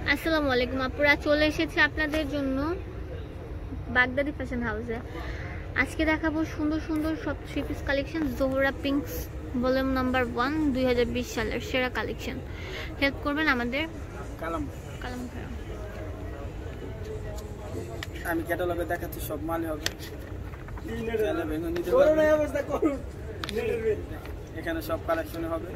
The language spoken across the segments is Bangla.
আসসালামু আলাইকুম আপুরা, চলে এসেছে আপনাদের জন্য বাগদাদি ফ্যাশন হাউসে। আজকে দেখাবো সুন্দর সুন্দর সব three piece collection. Zohra Pinks volume number 1 2020 সালের সেরা কালেকশন। হেল্প করবেন আমাদের কালাম ভাইয়া। আমি ক্যাটালগে দেখাচ্ছি, সব মাল হবে। এখানে সব কালেকশন হবে।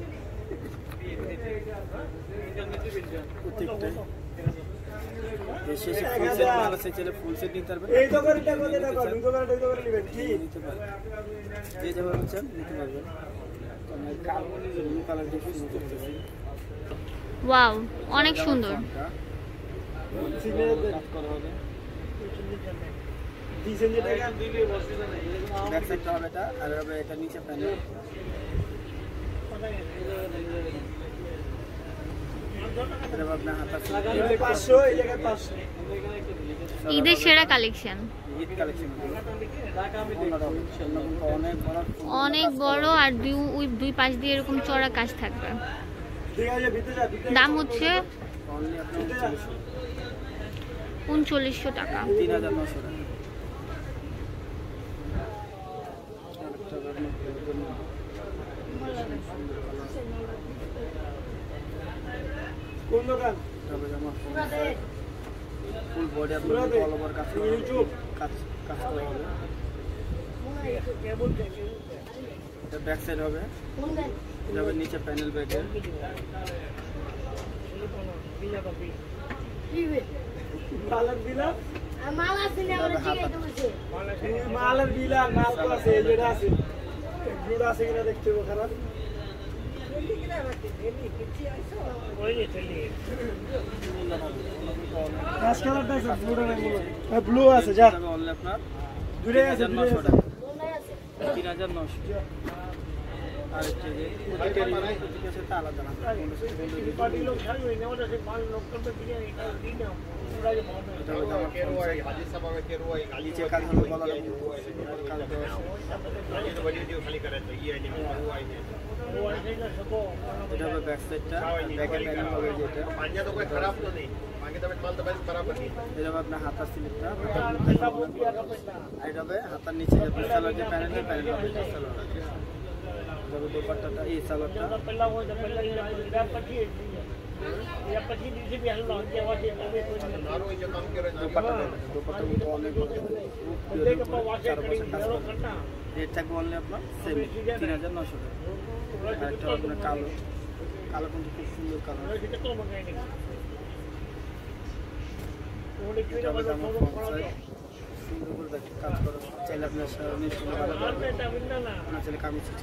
শেষে ফুল সেট মাল আছে, চলে ফুল সেট নিতে পারবেন। এই দোকানটা কোথায় দোকান নেবেন কি নিতে পারবেন, যে যেভাবে চান নিতে পারবেন। আমি কালমনি ব্লু কালার দিয়ে শুরু করতেছি। ওয়াও, অনেক সুন্দর। কাজ করা হবে। ডিজাইন যেটা ব্যাক সাইডটা হবে এটা, আর হবে এটা নিচে প্যানেল। ঈদের সেরা কালেকশন, অনেক বড় আর দুই পাশ দিয়ে এরকম চড়া কাজ থাকবে। দাম হচ্ছে 3900 টাকা। 3900 টাকা। কোন দোকান? ফুল বডি আপনার অল ওভার কাজ করা হবে। এটা ব্যাক সাইড হবে, এটা হবে নিচে প্যানেল ব্যাগের। মালার বিলা মাল আছে না, আমরা জিগাই দেবছে মালার বিলা মাল তো আছে, যেটা আছে জোড়া আছে কিনা দেখতে হবে। খারাপ ব্লু আছে, যা আপনার দূরে আছে 3900 টাকা। 3900 আর আলাদা না। এটা হবে ব্যাক সাইডটা, ব্যাকের প্যানেল হবে যেটা। এটা হবে আপনার হাতার স্লিপটা, এটা হবে হাতার নিচে যে সালোয়ার যে প্যানেলের প্যানেল হবে সালোয়ার। তবে দোপাট্টাটা এই সালোয়ারটা দোপাট্টা কিন্তু অনেক রেট থাকবে অনলি আপনার 3900 টাকা। আরেকটা আপনার কালো কালো কিন্তু খুব সুন্দর কালার। সুন্দর করে কাজ করা চাইলে আপনার চাইলে কামিজ করতে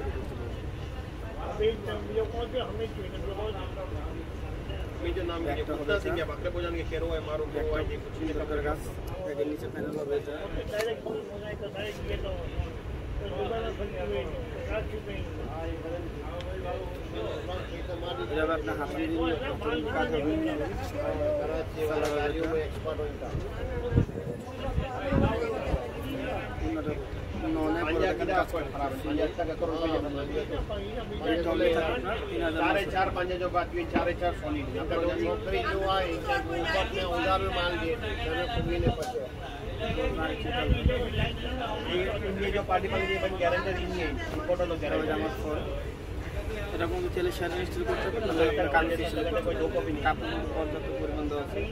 নিচে প্যানেল হবে এটা। আপনার হাতে কাজ হবে। এটা কোনো ছেলে শেয়ার ইনস্টল করতে পারবেন, কাপড় পর্যাপ্ত পরিমাণ দেওয়া আছে।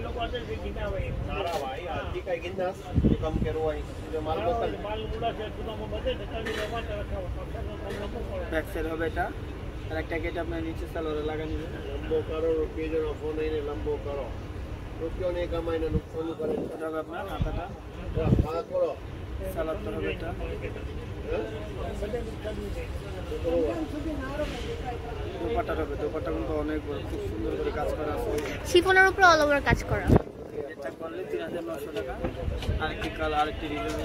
ব্যাক সাইড হবে এটা, আর একটা গেট আপনার নিচে সালোয়ারে লাগা নেবে। লম্বো করো রুপিয়ে জন ফোন আইনে লম্বো করো রুপিও নে কামাই না নুকসান করে। এটা হবে আপনার হাতাটা, হাত করো সালোয়ারটা হবে এটা। দোপাট্টা হবে, দোপাট্টা কিন্তু অনেক বড়, খুব সুন্দর করে কাজ করা আছে। শিফনের উপর অল ওভার কাজ করা। এটা করলে 3900 টাকা। আরেকটি কালার, আরেকটি ডিজাইন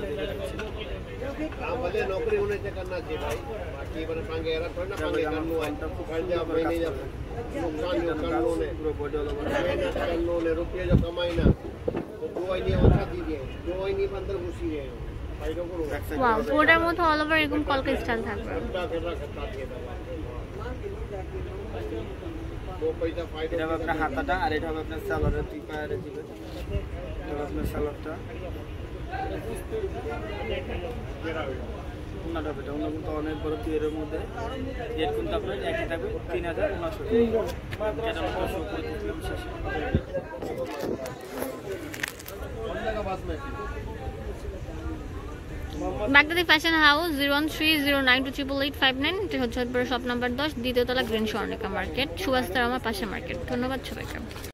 আমাদের নকরি होने से करना चाहिए भाई। बाकी बने पांगे एरा थोड़ा ना पांगे करनो है तो कर दे आप नहीं जा नुकसान जो करनो ने पूरा बॉडी वाला मेहनत करनो ने रुपये जो कमाई ना तो दो ही नहीं अच्छा दीजिए, दो ही नहीं अंदर घुसी है। ওয়াও, পুরোটার মধ্যে অল ওভার এরকম কলকা স্টাইল থাকবে। वो पैसा फाइट এটা হবে আপনার হাতাটা, আর এটা হবে আপনার সালোয়ারের দুই পায়ের দিবে। এটা হবে আপনার সালোয়ারটা, ওনাটা হবে, ওনা কিন্তু অনেক বড় পিওরের মধ্যে। রেট কিন্তু আপনার একই থাকবে 3059 টাকা। এটা আমরা শো করে দিচ্ছিলাম শেষে। বাগদাদি ফ্যাশন হাউস 01309288859, এটা হচ্ছে শপ নাম্বার 10, দ্বিতীয় তলা, গ্রিন স্বর্ণিকা মার্কেট, সুভাষ তার আমার পাশে মার্কেট। ধন্যবাদ সবাইকে।